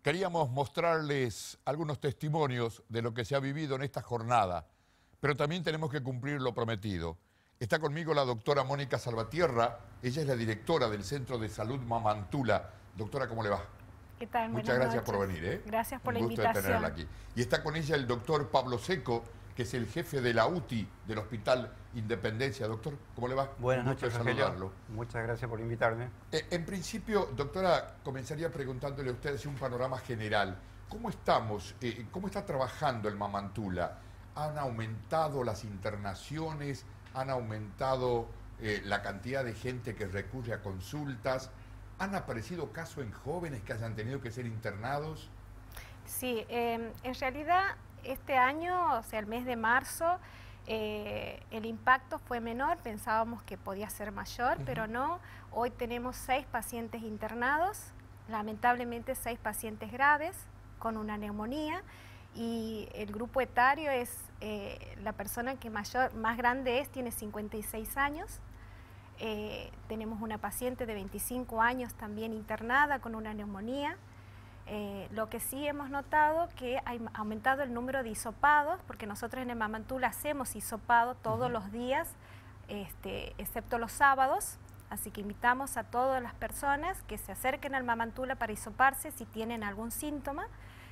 Queríamos mostrarles algunos testimonios de lo que se ha vivido en esta jornada, pero también tenemos que cumplir lo prometido. Está conmigo la doctora Mónica Salvatierra, ella es la directora del Centro de Salud Mamantula. Doctora, ¿cómo le va? ¿Qué tal? Muchas Buenas gracias noches. por venir, ¿eh? Gracias por Un la gusto de invitación. tenerla aquí. Y está con ella el doctor Pablo Seco, que es el jefe de la UTI del Hospital Independencia. Doctor, ¿cómo le va? Buenas Un gusto noches, de Rogelio. saludarlo. Muchas gracias por invitarme. En principio, doctora, comenzaría preguntándole a usted así un panorama general. ¿Cómo estamos? ¿Cómo está trabajando el Mamantula? ¿Han aumentado las internaciones? ¿Han aumentado la cantidad de gente que recurre a consultas? ¿Han aparecido casos en jóvenes que hayan tenido que ser internados? Sí, en realidad este año, o sea, el mes de marzo, el impacto fue menor, pensábamos que podía ser mayor, pero no. Hoy tenemos 6 pacientes internados, lamentablemente 6 pacientes graves con una neumonía, y el grupo etario es la persona que más grande es, tiene 56 años. Tenemos una paciente de 25 años también internada con una neumonía. Lo que sí hemos notado que ha aumentado el número de hisopados, porque nosotros en el Mamantula hacemos hisopado todos los días, excepto los sábados, así que invitamos a todas las personas que se acerquen al Mamantula para hisoparse si tienen algún síntoma,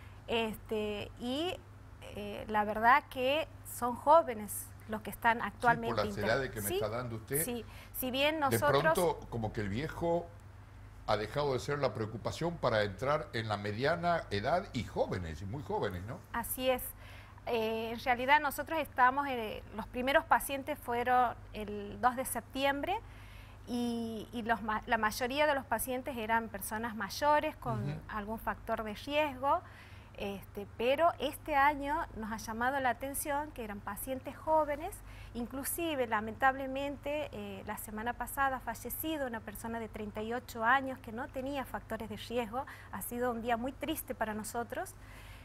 la verdad que son jóvenes los que están actualmente Sí, por las edades que me está dando usted. Sí, si bien nosotros... De pronto, como que el viejo ha dejado de ser la preocupación para entrar en la mediana edad y jóvenes, y muy jóvenes, ¿no? Así es. En realidad nosotros estamos, los primeros pacientes fueron el 2 de septiembre y la mayoría de los pacientes eran personas mayores con algún factor de riesgo, pero este año nos ha llamado la atención que eran pacientes jóvenes, inclusive lamentablemente la semana pasada ha fallecido una persona de 38 años que no tenía factores de riesgo. Ha sido un día muy triste para nosotros,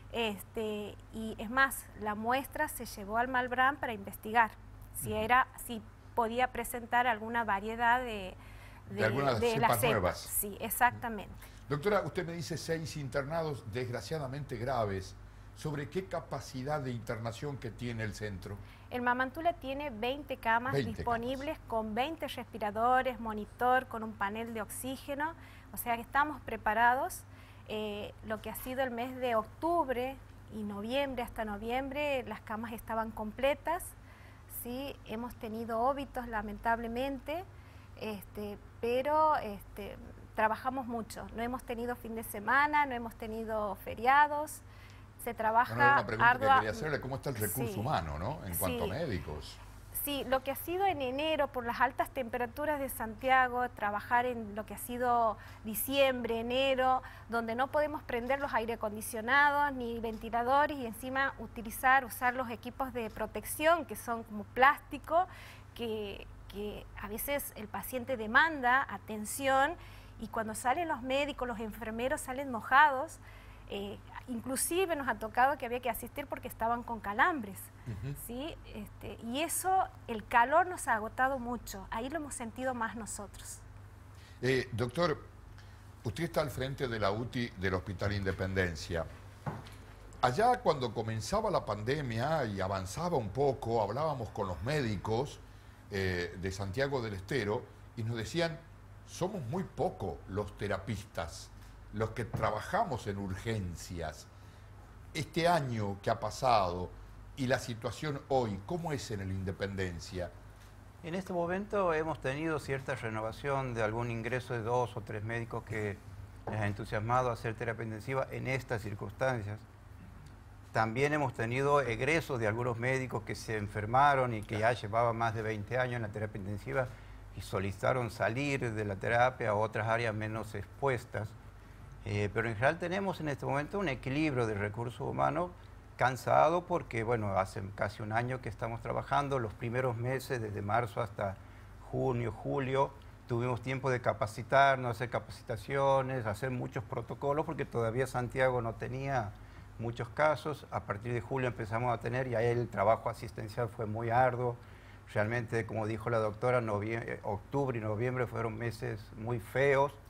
y es más, la muestra se llevó al Malbrán para investigar si podía presentar alguna variedad de algunas de cepas las cepas. nuevas. Sí, exactamente. Doctora, usted me dice 6 internados desgraciadamente graves. ¿Sobre qué capacidad de internación que tiene el centro? El Mamantula tiene 20 camas 20 disponibles con 20 respiradores, monitor, con un panel de oxígeno, o sea que estamos preparados. Lo que ha sido el mes de octubre y noviembre, hasta noviembre, las camas estaban completas, ¿sí? Hemos tenido óbitos lamentablemente, pero trabajamos mucho, no hemos tenido fin de semana, no hemos tenido feriados, se trabaja una pregunta ardua. que quería hacerle, ¿cómo está el recurso humano, ¿no? En cuanto a médicos. Sí, lo que ha sido en enero, por las altas temperaturas de Santiago, trabajar en lo que ha sido diciembre, enero, donde no podemos prender los aire acondicionados ni ventiladores y encima usar los equipos de protección que son como plástico, que a veces el paciente demanda atención y cuando salen los médicos, los enfermeros salen mojados. Inclusive nos ha tocado que había que asistir porque estaban con calambres, ¿sí? Y eso, el calor nos ha agotado mucho, ahí lo hemos sentido más nosotros. Doctor, usted está al frente de la UTI del Hospital Independencia. Allá cuando comenzaba la pandemia y avanzaba un poco, hablábamos con los médicos de Santiago del Estero y nos decían, somos muy pocos los terapistas, los que trabajamos en urgencias. Este año que ha pasado y la situación hoy, ¿cómo es en el Independencia? En este momento hemos tenido cierta renovación de algún ingreso de 2 o 3 médicos que les ha entusiasmado a hacer terapia intensiva en estas circunstancias. También hemos tenido egresos de algunos médicos que se enfermaron y que ya llevaban más de 20 años en la terapia intensiva y solicitaron salir de la terapia a otras áreas menos expuestas. Pero en general tenemos en este momento un equilibrio de recursos humanos cansado porque, bueno, hace casi un año que estamos trabajando, los primeros meses, desde marzo hasta junio, julio, tuvimos tiempo de capacitarnos, hacer capacitaciones, hacer muchos protocolos porque todavía Santiago no tenía muchos casos. A partir de julio empezamos a tener y ahí el trabajo asistencial fue muy arduo. Realmente, como dijo la doctora, octubre y noviembre fueron meses muy feos.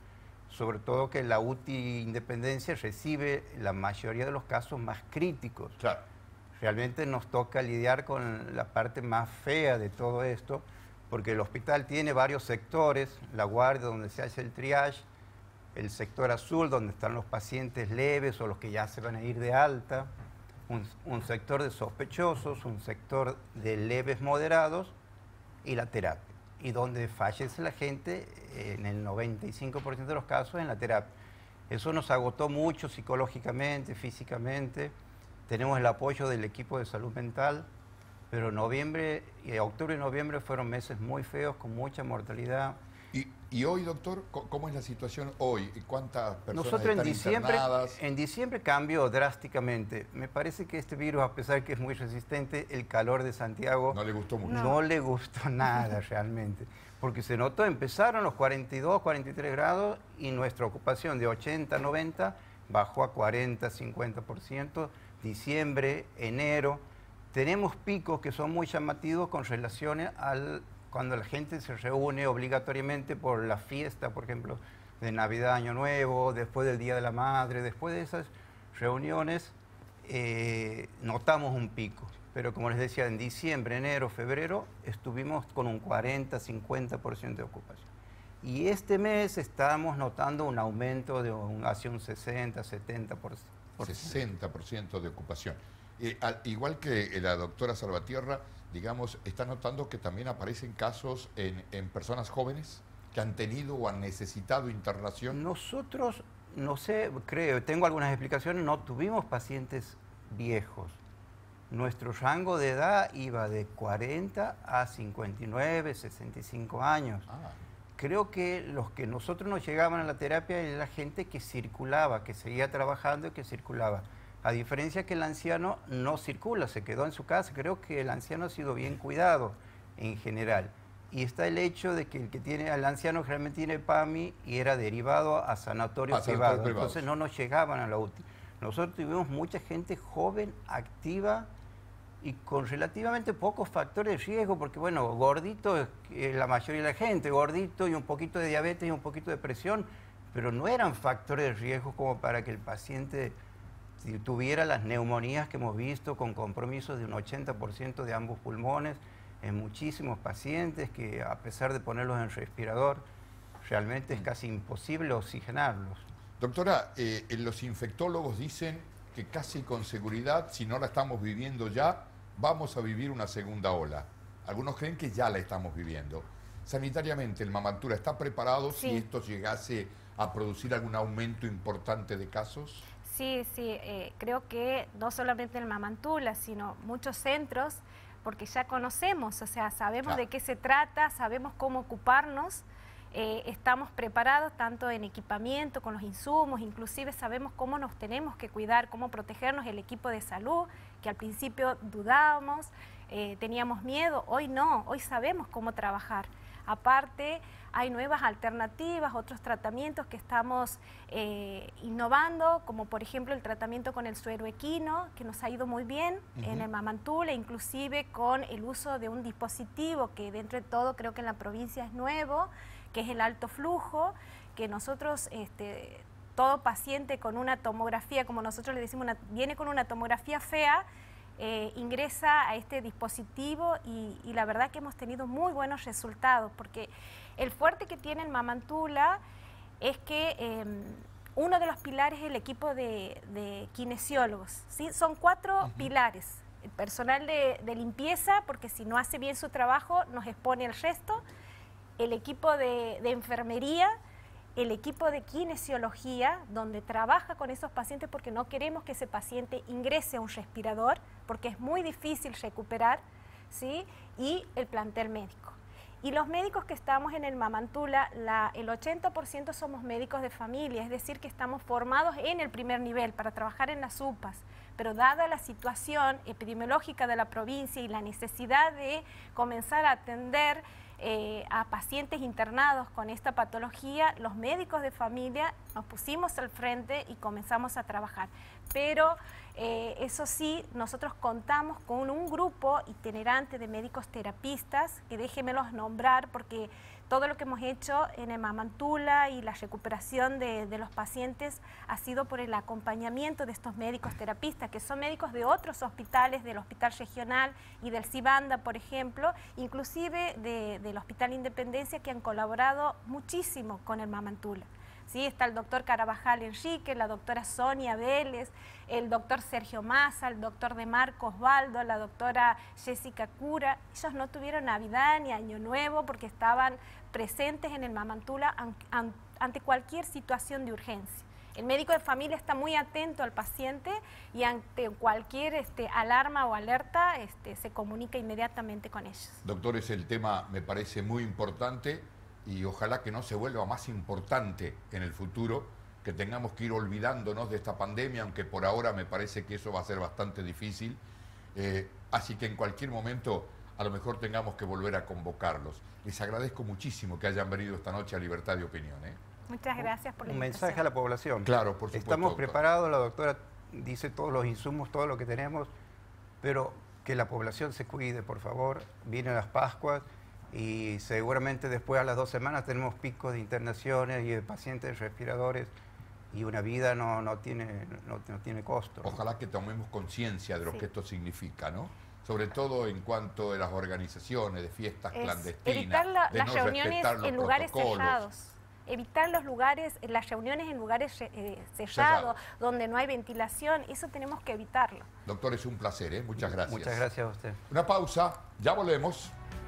sobre todo que la UTI Independencia recibe la mayoría de los casos más críticos. Claro. Realmente nos toca lidiar con la parte más fea de todo esto, porque el hospital tiene varios sectores: la guardia donde se hace el triage, el sector azul donde están los pacientes leves o los que ya se van a ir de alta, un sector de sospechosos, un sector de leves moderados y la terapia. Y donde fallece la gente, en el 95% de los casos, en la terapia. Eso nos agotó mucho psicológicamente, físicamente. Tenemos el apoyo del equipo de salud mental, pero octubre y noviembre fueron meses muy feos, con mucha mortalidad. ¿Y hoy, doctor, cómo es la situación hoy? ¿Cuántas personas Nosotros están internadas? en diciembre cambió drásticamente. Me parece que este virus, a pesar que es muy resistente, el calor de Santiago No le gustó mucho. no le gustó nada realmente. Porque se notó, empezaron los 42, 43 grados y nuestra ocupación de 80, 90 bajó a 40, 50%. Diciembre, enero. Tenemos picos que son muy llamativos con relaciones cuando la gente se reúne obligatoriamente por la fiesta, por ejemplo, de Navidad, Año Nuevo, después del Día de la Madre. Después de esas reuniones notamos un pico. Pero como les decía, en diciembre, enero, febrero estuvimos con un 40, 50% de ocupación. Y este mes estamos notando un aumento de hacia un 60, 70%. 60% de ocupación. Igual que la doctora Salvatierra, digamos, está notando que también aparecen casos en personas jóvenes que han tenido o han necesitado internación. Nosotros, no sé, tengo algunas explicaciones, no tuvimos pacientes viejos. Nuestro rango de edad iba de 40 a 59, 65 años. Creo que los que nosotros nos llegaban a la terapia era la gente que circulaba, que seguía trabajando y que circulaba. A diferencia que el anciano no circula, se quedó en su casa. Creo que el anciano ha sido bien cuidado en general. Y está el hecho de que el que tiene al anciano realmente tiene PAMI y era derivado a sanatorios privados. Entonces no nos llegaban a la UTI. Nosotros tuvimos mucha gente joven, activa y con relativamente pocos factores de riesgo, porque bueno, gordito es la mayoría de la gente, gordito y un poquito de diabetes y un poquito de presión, pero no eran factores de riesgo como para que el paciente tuviera las neumonías que hemos visto, con compromisos de un 80% de ambos pulmones en muchísimos pacientes, que a pesar de ponerlos en respirador, realmente es casi imposible oxigenarlos. Doctora, los infectólogos dicen que casi con seguridad, si no la estamos viviendo ya, vamos a vivir una segunda ola. Algunos creen que ya la estamos viviendo. Sanitariamente, ¿el Mamantula está preparado si esto llegase a producir algún aumento importante de casos? Sí, creo que no solamente el Mamantula, sino muchos centros, porque ya conocemos, o sea, sabemos de qué se trata, sabemos cómo ocuparnos, estamos preparados tanto en equipamiento, con los insumos, inclusive sabemos cómo nos tenemos que cuidar, cómo protegernos el equipo de salud, que al principio dudábamos, teníamos miedo, hoy no, hoy sabemos cómo trabajar. Aparte, hay nuevas alternativas, otros tratamientos que estamos innovando, como por ejemplo el tratamiento con el suero equino, que nos ha ido muy bien en el Mamantula, inclusive con el uso de un dispositivo que dentro de todo creo que en la provincia es nuevo, que es el alto flujo, que nosotros, todo paciente con una tomografía, como nosotros le decimos, viene con una tomografía fea, ingresa a este dispositivo y la verdad que hemos tenido muy buenos resultados, porque el fuerte que tiene el Mamantula es que uno de los pilares es el equipo de kinesiólogos, ¿sí? Son 4 pilares. El personal de limpieza, porque si no hace bien su trabajo nos expone el resto, el equipo de enfermería, el equipo de kinesiología, donde trabaja con esos pacientes porque no queremos que ese paciente ingrese a un respirador, porque es muy difícil recuperar, ¿sí? Y el plantel médico. Y los médicos que estamos en el Mamantula, el 80% somos médicos de familia, es decir, que estamos formados en el primer nivel para trabajar en las UPAs, pero dada la situación epidemiológica de la provincia y la necesidad de comenzar a atender a pacientes internados con esta patología, los médicos de familia nos pusimos al frente y comenzamos a trabajar. Pero eso sí, nosotros contamos con un grupo itinerante de médicos terapistas, que déjenmelos nombrar porque todo lo que hemos hecho en el Mamantula y la recuperación de los pacientes ha sido por el acompañamiento de estos médicos terapistas, que son médicos de otros hospitales, del Hospital Regional y del Cibanda, por ejemplo, inclusive del Hospital Independencia, que han colaborado muchísimo con el Mamantula. ¿Sí? Está el doctor Carabajal Enrique, la doctora Sonia Vélez, el doctor Sergio Massa, el doctor de Marcos Osvaldo, la doctora Jessica Cura. Ellos no tuvieron Navidad ni Año Nuevo porque estaban presentes en el Mamantula ante cualquier situación de urgencia. El médico de familia está muy atento al paciente y ante cualquier alarma o alerta se comunica inmediatamente con ellos. Doctores, el tema me parece muy importante y ojalá que no se vuelva más importante en el futuro, que tengamos que ir olvidándonos de esta pandemia, aunque por ahora me parece que eso va a ser bastante difícil. Así que en cualquier momento a lo mejor tengamos que volver a convocarlos. Les agradezco muchísimo que hayan venido esta noche a Libertad de Opinión. Muchas gracias por la invitación. Un mensaje a la población. Claro, por supuesto. Estamos preparados, la doctora dice todos los insumos, todo lo que tenemos, pero que la población se cuide, por favor. Vienen las Pascuas y seguramente después a las 2 semanas tenemos picos de internaciones y de pacientes respiradores y una vida no tiene costo. Ojalá que tomemos conciencia de lo que esto significa, ¿no? Sobre todo en cuanto a las organizaciones de fiestas clandestinas, evitar de las no reuniones respetar los en lugares protocolos. cerrados. Evitar las reuniones en lugares cerrados, donde no hay ventilación, eso tenemos que evitarlo. Doctor, es un placer, muchas gracias. Muchas gracias a usted. Una pausa, ya volvemos.